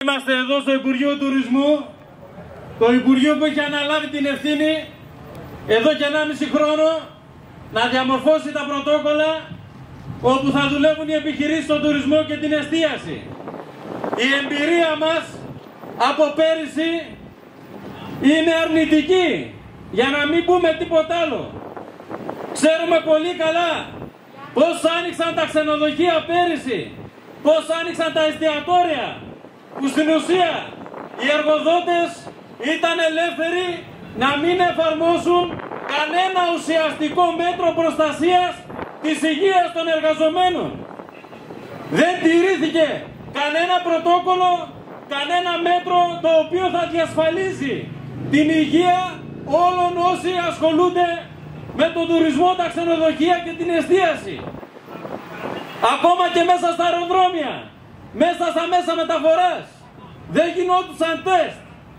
Είμαστε εδώ στο Υπουργείο Τουρισμού, το Υπουργείο που έχει αναλάβει την ευθύνη εδώ και 1,5 χρόνο να διαμορφώσει τα πρωτόκολλα όπου θα δουλεύουν οι επιχειρήσεις στον τουρισμό και την εστίαση. Η εμπειρία μας από πέρυσι είναι αρνητική, για να μην πούμε τίποτα άλλο. Ξέρουμε πολύ καλά πώς άνοιξαν τα ξενοδοχεία πέρυσι, πώς άνοιξαν τα εστιατόρια, που στην ουσία οι εργοδότες ήταν ελεύθεροι να μην εφαρμόσουν κανένα ουσιαστικό μέτρο προστασίας της υγείας των εργαζομένων. Δεν τηρήθηκε κανένα πρωτόκολλο, κανένα μέτρο το οποίο θα διασφαλίσει την υγεία όλων όσοι ασχολούνται με τον τουρισμό, τα ξενοδοχεία και την εστίαση. Ακόμα και μέσα στα αεροδρόμια, μέσα στα μέσα μεταφοράς, δεν γινόντουσαν τεστ.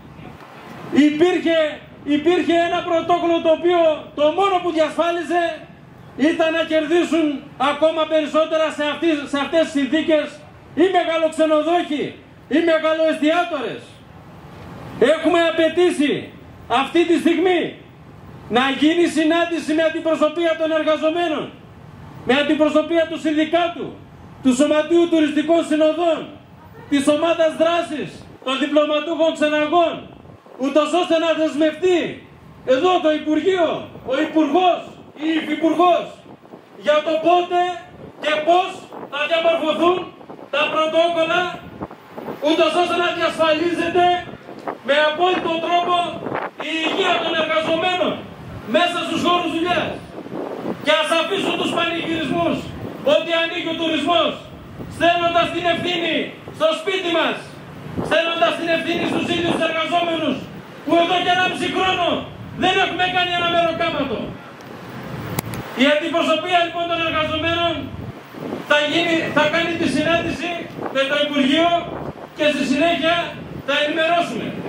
Υπήρχε ένα πρωτόκολλο το οποίο το μόνο που διασφάλιζε ήταν να κερδίσουν ακόμα περισσότερα σε αυτές τις συνθήκες οι μεγαλοξενοδόχοι, οι μεγαλοεστιατόρες. Έχουμε απαιτήσει αυτή τη στιγμή να γίνει συνάντηση με αντιπροσωπεία των εργαζομένων, με αντιπροσωπεία του Συνδικάτου, του Σωματείου Τουριστικών Συνοδών, της Ομάδας Δράσης των Διπλωματούχων Ξεναγών, ούτως ώστε να δεσμευτεί εδώ το Υπουργείο, ο Υπουργός ή η Υφυπουργός για το πότε και πώς θα διαμορφωθούν τα πρωτόκολλα, ούτως ώστε να διασφαλίζεται με απόλυτο τρόπο η υγεία των εργαζομένων μέσα στους χώρους δουλειάς. Και ας αφήσουν τους πανηγυρισμούς ότι ανοίγει ο τουρισμός, στέλνοντας την ευθύνη στο σπίτι μας, στέλνοντας την ευθύνη στους ίδιους τους εργαζόμενους που εδώ και 1,5 χρόνο δεν έχουμε κάνει ένα μεροκάματο. Η αντιπροσωπεία λοιπόν των εργαζομένων θα κάνει τη συνάντηση με το Υπουργείο και στη συνέχεια θα ενημερώσουμε.